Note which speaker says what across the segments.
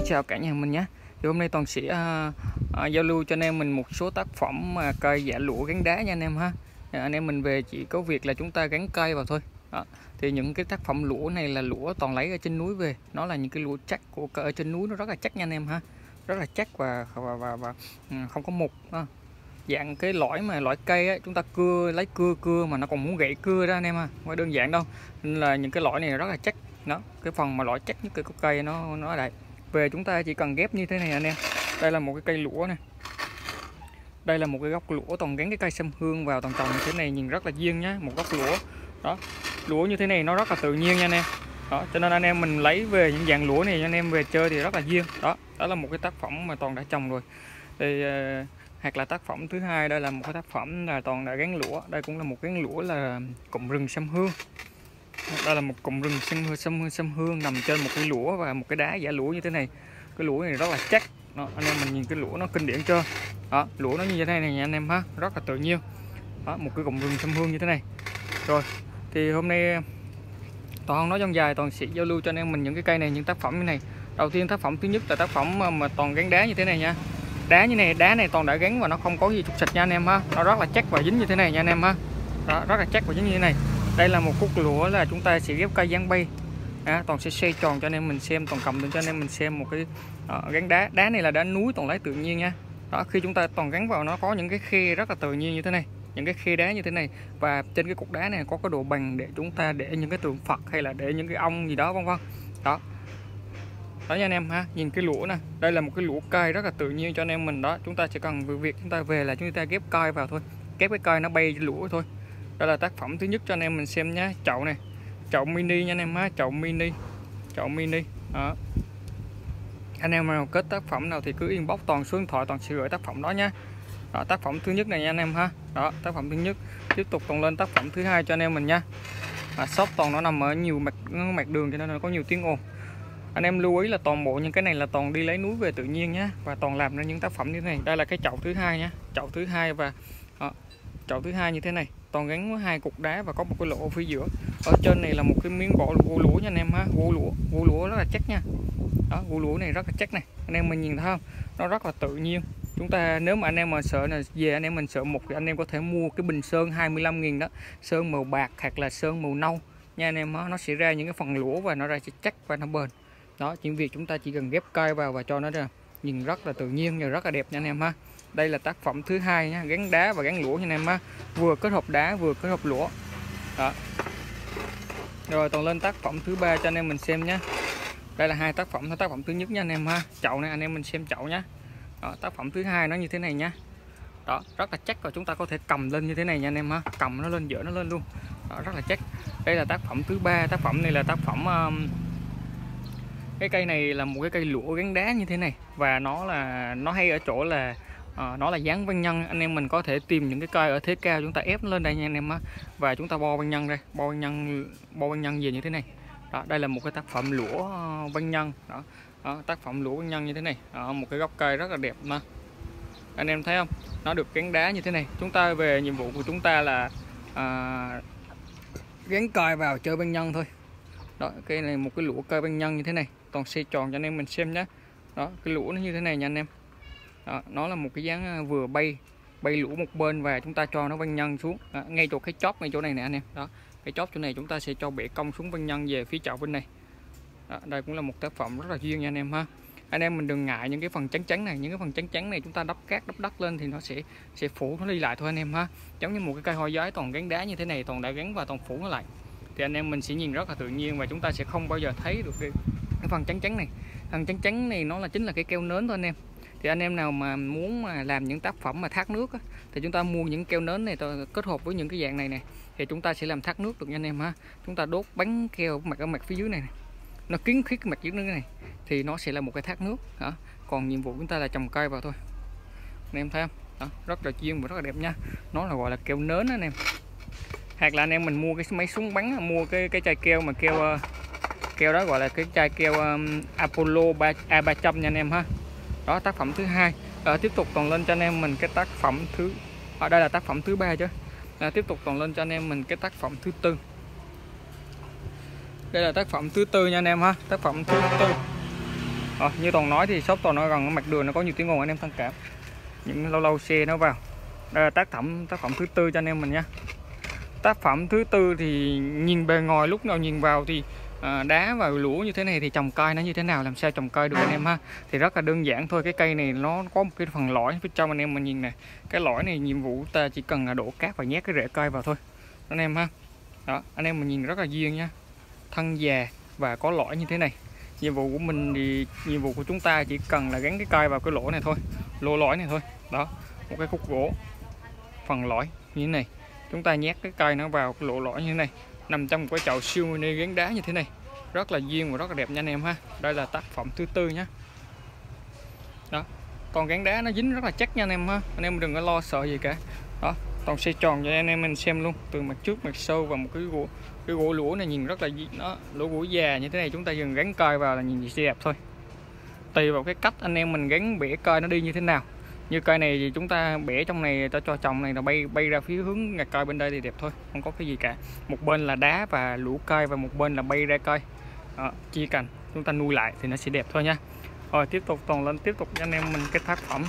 Speaker 1: chào cả nhà mình nhé. Thì hôm nay Toàn sẽ giao lưu cho anh em mình một số tác phẩm cây giả lũa gắn đá nha anh em ha. Anh em mình về chỉ có việc là chúng ta gắn cây vào thôi. Đó. Thì những cái tác phẩm lũa này là lũa Toàn lấy ở trên núi về, nó là những cái lũa chắc của ở trên núi, nó rất là chắc nha anh em ha, rất là chắc và không có mục. Dạng cái lõi cây ấy, chúng ta lấy cưa mà nó còn muốn gãy cưa đó anh em ha, không phải đơn giản đâu. Nên là những cái lõi này rất là chắc. Đó, cái phần mà lõi chắc nhất cái cây nó ở đây. Về chúng ta chỉ cần ghép như thế này anh em. Đây là một cái cây lũa này. Đây là một cái gốc lũa Toàn gắn cái cây sâm hương vào toàn trồng như thế này, nhìn rất là duyên nhá, một gốc lũa. Đó, lũa như thế này nó rất là tự nhiên nha anh em. Đó, cho nên anh em mình lấy về những dạng lũa này anh em về chơi thì rất là duyên. Đó là một cái tác phẩm mà Toàn đã trồng rồi. Thì hoặc là tác phẩm thứ hai, đây là một cái tác phẩm là Toàn đã gắn lũa. Đây cũng là một gắn lũa là cụm rừng sâm hương. Đây là một cụm rừng sâm hương nằm trên một cái lũa và một cái đá giả lũa như thế này. Cái lũa này rất là chắc. Đó, anh em mình nhìn cái lũa nó kinh điển chưa. Đó, lũa nó như thế này nha anh em ha, rất là tự nhiên. Đó, một cái cụm rừng sâm hương như thế này. Rồi thì hôm nay Toàn không nói trong dài, Toàn sẽ giao lưu cho anh em mình những cái cây này, những tác phẩm như này. Đầu tiên tác phẩm thứ nhất là tác phẩm mà Toàn gắn đá như thế này nha. Đá như này, đá này Toàn đã gắn và nó không có gì trục xịt nha anh em ha, nó rất là chắc và dính như thế này nha anh em ha. Đó, rất là chắc và dính như thế này. Đây là một khúc lũa là chúng ta sẽ ghép cây dáng bay. Toàn sẽ xoay tròn cho anh em mình xem, Toàn cầm lên cho anh em mình xem một cái gắn đá. Đá này là đá núi Toàn lấy tự nhiên nha. Đó, khi chúng ta Toàn gắn vào nó có những cái khe rất là tự nhiên như thế này, những cái khe đá như thế này, và trên cái cục đá này có cái độ bằng để chúng ta để những cái tượng Phật hay là để những cái ong gì đó vân vân. Đó. Đó nha anh em ha, nhìn cái lũa nè, đây là một cái lũa cây rất là tự nhiên cho anh em mình. Đó, chúng ta chỉ cần việc chúng ta về là chúng ta ghép cây vào thôi, ghép cái cây nó bay lũa thôi. Đây là tác phẩm thứ nhất cho anh em mình xem nhé. Chậu này, chậu mini nha anh em ha, chậu mini. Đó. Anh em nào kết tác phẩm nào thì cứ inbox Toàn số điện thoại, Toàn sẽ gửi tác phẩm đó nhé. Đó, tác phẩm thứ nhất này nha anh em ha. Đó, tác phẩm thứ nhất. Tiếp tục Toàn lên tác phẩm thứ hai cho anh em mình nha. Shop Toàn nó nằm ở nhiều mặt đường cho nên là có nhiều tiếng ồn. Anh em lưu ý là toàn bộ những cái này là Toàn đi lấy núi về tự nhiên nhé, và Toàn làm ra những tác phẩm như thế này. Đây là cái chậu thứ hai nhé, chậu thứ hai và chậu thứ hai như thế này, Toàn gắn với hai cục đá và có một cái lỗ ở phía giữa. Ở trên này là một cái miếng gỗ lũa nha anh em ha, gỗ lũa rất là chắc nha. Đó, gỗ lũa này rất là chắc này, anh em mình nhìn thấy không, nó rất là tự nhiên. Chúng ta nếu mà anh em mà sợ là về anh em mình sợ mục thì anh em có thể mua cái bình sơn 25.000 đó, sơn màu bạc hoặc là sơn màu nâu nha anh em ha. Nó sẽ ra những cái phần lũa và nó ra sẽ chắc và nó bền. Đó, chỉ việc chúng ta chỉ cần ghép cây vào và cho nó ra nhìn rất là tự nhiên và rất là đẹp nha anh em ha. Đây là tác phẩm thứ hai nha, gắn đá và gắn lũa nha anh em ha, vừa kết hợp đá vừa kết hợp lũa. Đó. Rồi Toàn lên tác phẩm thứ ba cho anh em mình xem nhé. Đây là hai tác phẩm, tác phẩm thứ nhất nha anh em ha. Chậu này anh em mình xem chậu nhé. Đó, tác phẩm thứ hai nó như thế này nha. Đó, rất là chắc và chúng ta có thể cầm lên như thế này nha anh em ha, cầm nó lên, dỡ nó lên luôn. Đó, rất là chắc. Đây là tác phẩm thứ ba, tác phẩm này là tác phẩm cái cây này là một cái cây lũa gắn đá như thế này, và nó hay ở chỗ là nó là dáng văn nhân. Anh em mình có thể tìm những cái cây ở thế cao, chúng ta ép nó lên đây nha anh em á, và chúng ta bo văn nhân đây, bo văn nhân về như thế này. Đó, đây là một cái tác phẩm lũa văn nhân. Đó. Đó, tác phẩm lũa văn nhân như thế này. Đó, một cái gốc cây rất là đẹp mà anh em thấy không, nó được gắn đá như thế này. Chúng ta về nhiệm vụ của chúng ta là gắn cây vào chơi văn nhân thôi. Đó, cây này một cái lũa cây văn nhân như thế này, Toàn xoay tròn cho anh em mình xem nhé. Đó, cái lũa nó như thế này nha anh em. Đó, nó là một cái dáng vừa bay lũa một bên và chúng ta cho nó văn nhân xuống. Đó, ngay chỗ cái chóp ngay chỗ này nè anh em. Đó, cái chóp chỗ này chúng ta sẽ cho bẻ cong xuống văn nhân về phía chậu bên này. Đó, đây cũng là một tác phẩm rất là duyên nha anh em ha. Anh em mình đừng ngại những cái phần trắng này, những cái phần trắng này chúng ta đắp cát đắp đất lên thì nó sẽ phủ nó đi lại thôi anh em ha. Giống như một cái cây hoa giấy Toàn gắn đá như thế này, Toàn đã gắn và Toàn phủ nó lại thì anh em mình sẽ nhìn rất là tự nhiên, và chúng ta sẽ không bao giờ thấy được cái phần trắng này. Phần trắng này nó chính là cái keo nến thôi anh em. Thì anh em nào mà muốn làm những tác phẩm mà thác nước á, thì chúng ta mua những keo nến này kết hợp với những cái dạng này thì chúng ta sẽ làm thác nước được nha anh em ha. Chúng ta đốt bánh keo ở mặt phía dưới này, nó kiến khít cái mặt dưới này thì nó sẽ là một cái thác nước. Đó. Còn nhiệm vụ chúng ta là trồng cây vào thôi anh em thấy không. Đó, rất là chuyên và rất là đẹp nha. Nó là gọi là keo nến đó anh em. Hoặc là anh em mình mua cái máy súng bắn, mua cái chai keo mà keo đó gọi là cái chai keo Apollo A300 nha anh em ha. Đó, tác phẩm thứ hai. Tiếp tục Toàn lên cho anh em mình cái tác phẩm thứ đây là tác phẩm thứ ba chứ. Tiếp tục Toàn lên cho anh em mình cái tác phẩm thứ tư. Đây là tác phẩm thứ tư nha anh em ha, tác phẩm thứ tư. Như Toàn nói thì shop Toàn nó gần mặt đường, nó có nhiều tiếng ồn anh em thông cảm. Những lâu lâu xe nó vào. Đây là tác phẩm thứ tư cho anh em mình nha. Tác phẩm thứ tư thì nhìn bề ngoài, lúc nào nhìn vào thì đá và lũa như thế này thì trồng cây nó như thế nào, làm sao trồng cây được anh em ha. Thì rất là đơn giản thôi. Cái cây này nó có một cái phần lõi phía trong anh em mình nhìn này. Cái lõi này nhiệm vụ ta chỉ cần là đổ cát và nhét cái rễ cây vào thôi anh em ha. Đó, anh em mình nhìn rất là duyên nha. Thân già và có lõi như thế này. Nhiệm vụ của mình thì nhiệm vụ của chúng ta chỉ cần là gắn cái cây vào cái lỗ này thôi, lỗ lõi này thôi. Đó, một cái khúc gỗ phần lõi như thế này, chúng ta nhét cái cây nó vào cái lỗ lõi như thế này, nằm trong một cái chậu siêu mini gắn đá như thế này, rất là duyên và rất là đẹp nha anh em ha. Đây là tác phẩm thứ tư nhé. Đó, còn gắn đá nó dính rất là chắc nha anh em ha, anh em đừng có lo sợ gì cả. Đó, Toàn xoay tròn cho anh em mình xem luôn, từ mặt trước mặt sau và một cái gỗ lũa này nhìn rất là nó lỗ gỗ già như thế này, chúng ta dừng gắn cây vào là nhìn sẽ đẹp thôi. Tùy vào cái cách anh em mình gắn bẻ cây nó đi như thế nào. Như cây này thì chúng ta bẻ trong này, ta cho trồng này là bay ra phía hướng ngạt cây bên đây thì đẹp thôi, không có cái gì cả. Một bên là đá và lũ cây và một bên là bay ra cây. Đó, chỉ cần chúng ta nuôi lại thì nó sẽ đẹp thôi nha. Rồi tiếp tục Toàn lên tiếp tục cho anh em mình cái tác phẩm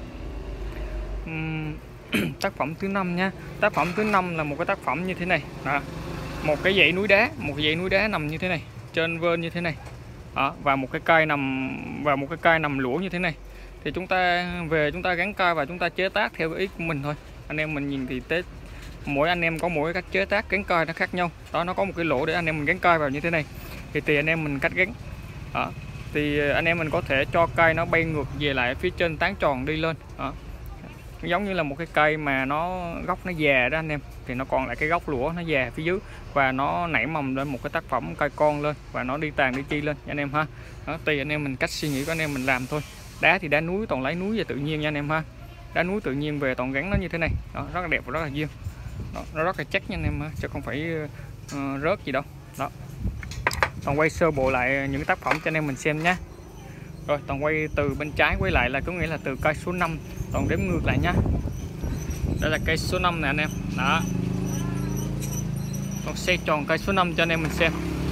Speaker 1: tác phẩm thứ 5 nha. Tác phẩm thứ 5 là một cái tác phẩm như thế này. Đó, một cái dãy núi đá nằm như thế này, trên vên như thế này. Đó, và một cái cây nằm lũa như thế này. Thì chúng ta về chúng ta gắn cây và chúng ta chế tác theo ý của mình thôi. Anh em mình nhìn thì mỗi anh em có mỗi cách chế tác gắn cây nó khác nhau. Đó, nó có một cái lỗ để anh em mình gắn cây vào như thế này. Thì tùy anh em mình cách gắn. Đó, thì anh em mình có thể cho cây nó bay ngược về lại phía trên tán tròn đi lên. Đó, giống như là một cái cây mà nó gốc nó già đó anh em, thì nó còn lại cái gốc lũa nó già phía dưới và nó nảy mầm lên một cái tác phẩm cây con lên và nó đi tàn đi chi lên anh em ha. Đó, tùy anh em mình cách suy nghĩ của anh em mình làm thôi. Đá thì đá núi Toàn lấy núi về tự nhiên nha anh em ha, đá núi tự nhiên về Toàn gắn nó như thế này. Đó, rất là đẹp và rất là duyên. Đó, nó rất là chắc nha anh em ha, chứ không phải rớt gì đâu. Đó, Toàn quay sơ bộ lại những tác phẩm cho anh em mình xem nhé. Rồi Toàn quay từ bên trái quay lại là có nghĩa là từ cây số 5, Toàn đếm ngược lại nhá. Đây là cây số 5 nè anh em. Đó, Toàn xoay tròn cây số 5 cho anh em mình xem.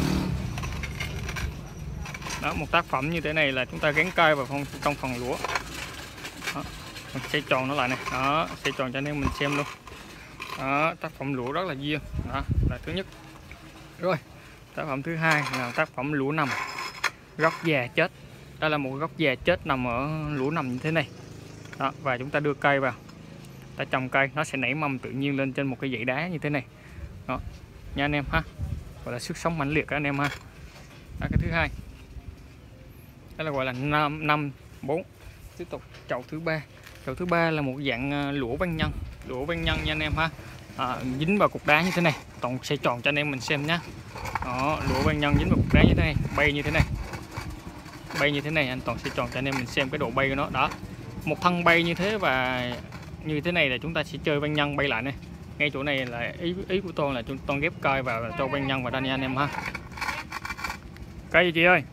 Speaker 1: Đó, một tác phẩm như thế này là chúng ta gắn cây vào trong phần lũa. Đó, xoay tròn nó lại này. Đó, xoay tròn cho anh em mình xem luôn. Đó, tác phẩm lũa rất là duyên. Đó là thứ nhất. Rồi tác phẩm thứ hai là tác phẩm lũa nằm gốc già chết. Đây là một gốc già chết nằm ở lũa nằm như thế này. Đó, và chúng ta đưa cây vào, ta trồng cây nó sẽ nảy mầm tự nhiên lên trên một cái dãy đá như thế này. Đó nha anh em ha, gọi là sức sống mãnh liệt các anh em ha. Đó, cái thứ hai đó là gọi là 5 4. Tiếp tục chậu thứ ba. Chậu thứ ba là một dạng lũa văn nhân nha anh em ha. Dính vào cục đá như thế này, Toàn sẽ tròn cho anh em mình xem nhé. Đó, lũa văn nhân dính vào cục đá như thế này, bay như thế này, anh Toàn sẽ tròn cho anh em mình xem cái độ bay của nó. Đó, một thân bay như thế và như thế này là chúng ta sẽ chơi văn nhân bay lại này. Ngay chỗ này là ý của Toàn là Toàn ghép cây vào cho văn nhân vào đây nha anh em ha. Cây gì chị ơi?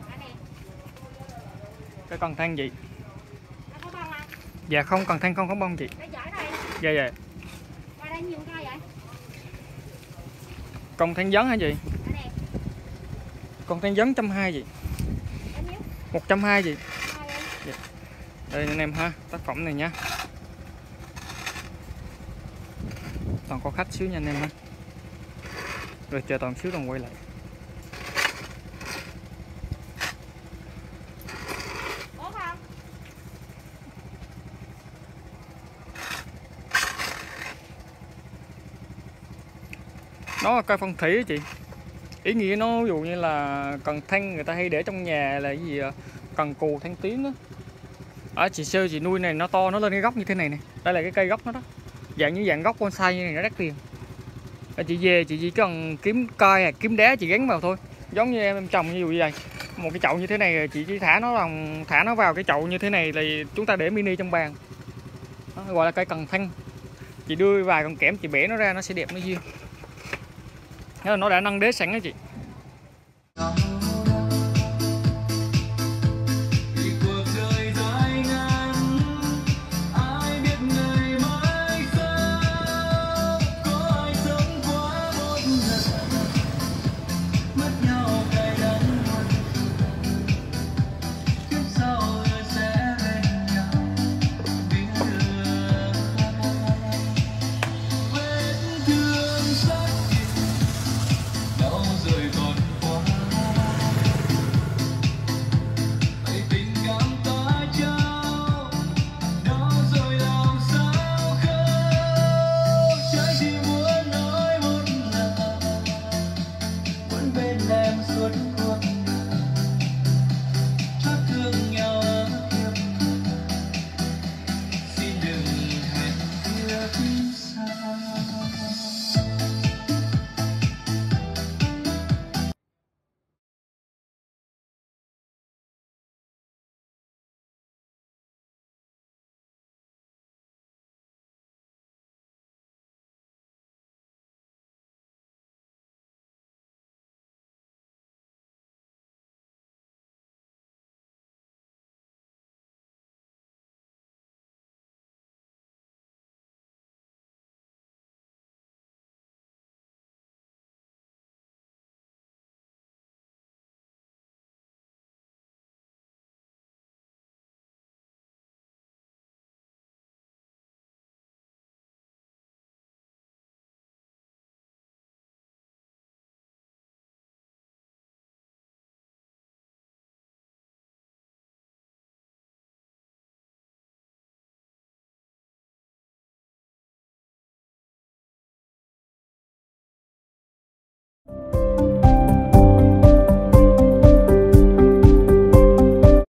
Speaker 1: Cái con than gì? Dạ không, cần than không có bông chị. Dạ dạ. Con than vấn hả chị? Con than vấn 120 gì? 120 gì? Dạ. Đây anh em ha, tác phẩm này nhá. Toàn có khách xíu nha anh em ha. Rồi chờ Toàn xíu Toàn quay lại. Nó là cây phong thủy á chị. Ý nghĩa nó ví dụ như là cần than người ta hay để trong nhà là cái gì cần cù than tiếng á. Ở chị sơ chị nuôi này nó to, nó lên cái gốc như thế này nè. Đây là cái cây gốc nó đó. Dạng như dạng gốc bonsai như này nó đắt tiền. Chị về chị chỉ cần kiếm cây hay kiếm đá chị gắn vào thôi. Giống như em trồng như vậy. Một cái chậu như thế này chị chỉ thả nó vào cái chậu như thế này thì chúng ta để mini trong bàn. Đó, gọi là cây cần than. Chị đưa vài con kẽm chị bẻ nó ra nó sẽ đẹp nó duyên. Nó đã nâng đế sẵn đó chị.